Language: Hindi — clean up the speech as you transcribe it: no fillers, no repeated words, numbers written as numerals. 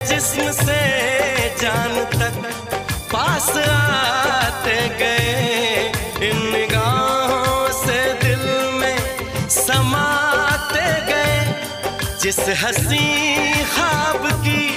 जिस्म से जान तक पास आते गए, इन निगाहों से दिल में समाते गए। जिस हसी ख्वाब की